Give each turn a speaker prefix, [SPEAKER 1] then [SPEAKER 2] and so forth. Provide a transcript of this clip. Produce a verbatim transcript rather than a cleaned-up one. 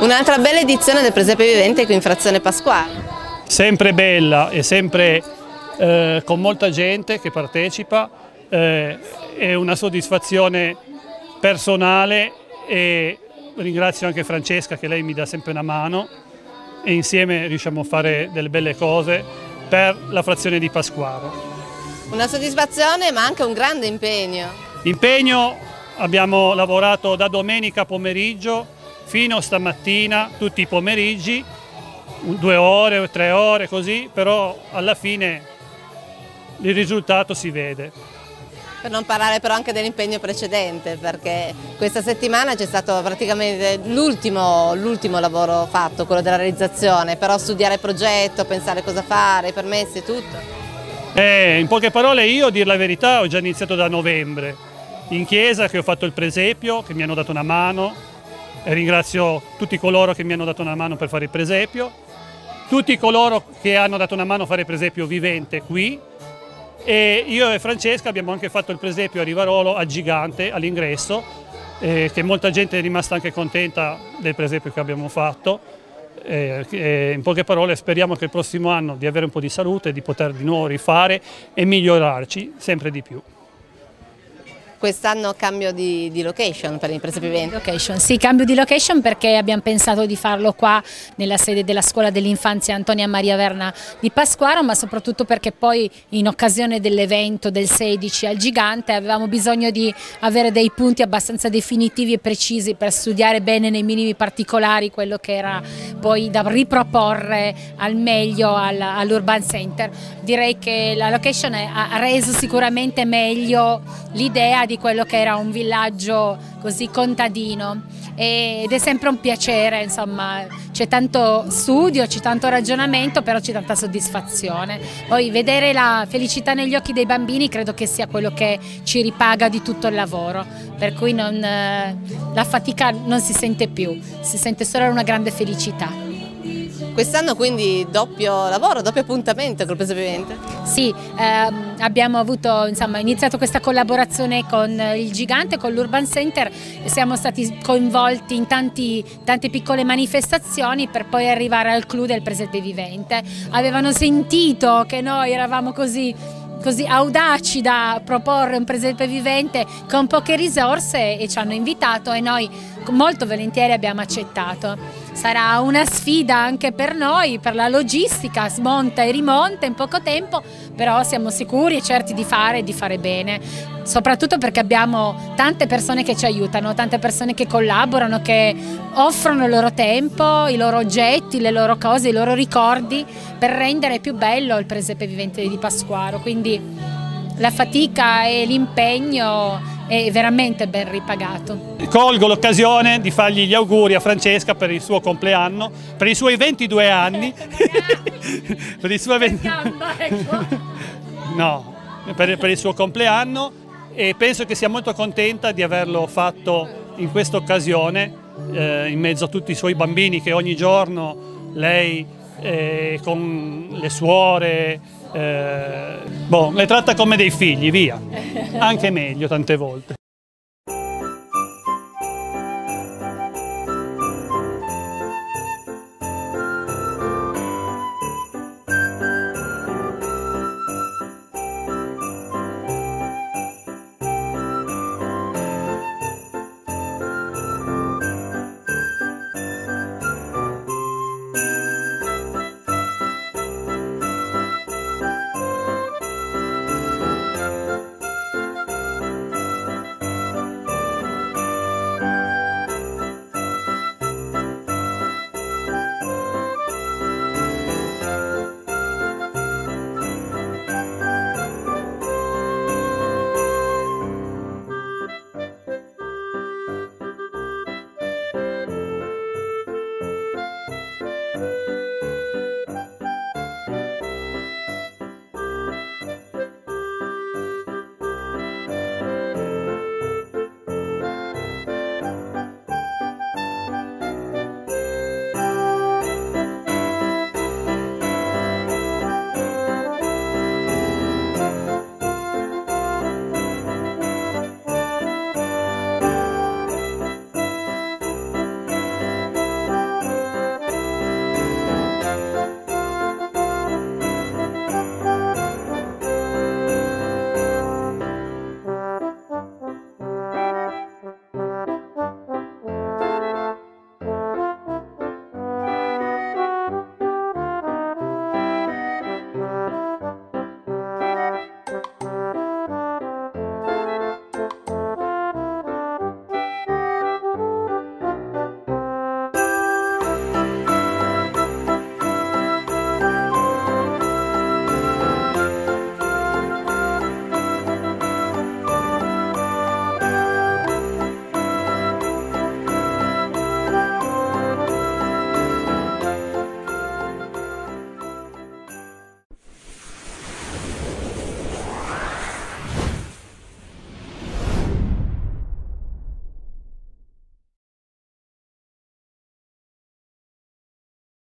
[SPEAKER 1] Un'altra bella edizione del Presepe Vivente qui in Frazione Pasquale.
[SPEAKER 2] Sempre bella e sempre eh, con molta gente che partecipa, eh, è una soddisfazione personale e ringrazio anche Francesca che lei mi dà sempre una mano e insieme riusciamo a fare delle belle cose per la frazione di Pasquaro.
[SPEAKER 1] Una soddisfazione ma anche un grande impegno.
[SPEAKER 2] Impegno, abbiamo lavorato da domenica pomeriggio fino a stamattina, tutti i pomeriggi, due ore, tre ore così, però alla fine il risultato si vede.
[SPEAKER 1] Per non parlare però anche dell'impegno precedente, perché questa settimana c'è stato praticamente l'ultimo lavoro fatto, quello della realizzazione, però studiare il progetto, pensare cosa fare, i permessi e tutto.
[SPEAKER 2] Eh, in poche parole io, a dir la verità, ho già iniziato da novembre, in chiesa che ho fatto il presepio, che mi hanno dato una mano, e ringrazio tutti coloro che mi hanno dato una mano per fare il presepio, tutti coloro che hanno dato una mano a fare il presepio vivente qui, e io e Francesca abbiamo anche fatto il presepio a Rivarolo, a Gigante, all'ingresso, eh, che molta gente è rimasta anche contenta del presepio che abbiamo fatto. Eh, eh, in poche parole speriamo che il prossimo anno di avere un po' di salute, di poter di nuovo rifare e migliorarci sempre di più.
[SPEAKER 1] Quest'anno cambio di, di location per il Presepe Vivente?
[SPEAKER 3] Location, sì, cambio di location perché abbiamo pensato di farlo qua nella sede della scuola dell'infanzia Antonia Maria Verna di Pasquaro, ma soprattutto perché poi in occasione dell'evento del sedici al Gigante avevamo bisogno di avere dei punti abbastanza definitivi e precisi per studiare bene nei minimi particolari quello che era poi da riproporre al meglio all'Urban Center. Direi che la location ha reso sicuramente meglio l'idea di quello che era un villaggio così contadino ed è sempre un piacere, insomma, c'è tanto studio, c'è tanto ragionamento, però c'è tanta soddisfazione. Poi vedere la felicità negli occhi dei bambini credo che sia quello che ci ripaga di tutto il lavoro, per cui non, la fatica non si sente più, si sente solo una grande felicità.
[SPEAKER 1] Quest'anno quindi doppio lavoro, doppio appuntamento col Presepe Vivente?
[SPEAKER 3] Sì, ehm, abbiamo avuto, insomma, iniziato questa collaborazione con il Gigante, con l'Urban Center e siamo stati coinvolti in tanti, tante piccole manifestazioni per poi arrivare al clou del Presepe Vivente. Avevano sentito che noi eravamo così così audaci da proporre un Presepe Vivente con poche risorse e ci hanno invitato e noi molto volentieri abbiamo accettato. Sarà una sfida anche per noi, per la logistica, smonta e rimonta in poco tempo, però siamo sicuri e certi di fare e di fare bene, soprattutto perché abbiamo tante persone che ci aiutano, tante persone che collaborano, che offrono il loro tempo, i loro oggetti, le loro cose, i loro ricordi per rendere più bello il Presepe Vivente di Pasquaro, quindi la fatica e l'impegno è veramente ben ripagato.
[SPEAKER 2] Colgo l'occasione di fargli gli auguri a Francesca per il suo compleanno, per i suoi ventidue anni. per i suoi venti... no, per, per il suo compleanno e penso che sia molto contenta di averlo fatto in questa occasione, eh, in mezzo a tutti i suoi bambini che ogni giorno lei eh, con le suore Eh, boh, le tratta come dei figli, via, anche meglio tante volte.